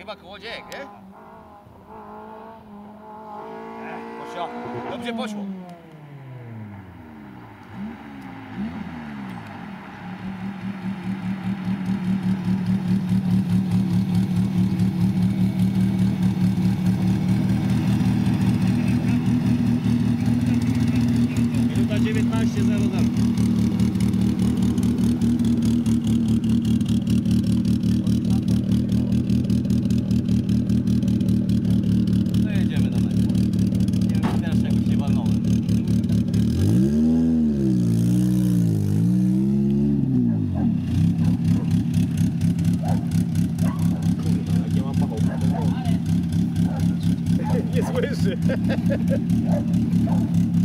ma kołodziejek, nie? Poszło. Dobrze poszło. Minuta 19:00. No jedziemy do mety. Nie wiem, czy teraz czegoś nie walnąłem. Kurwa, jak ja mam pachą. Nie słyszy.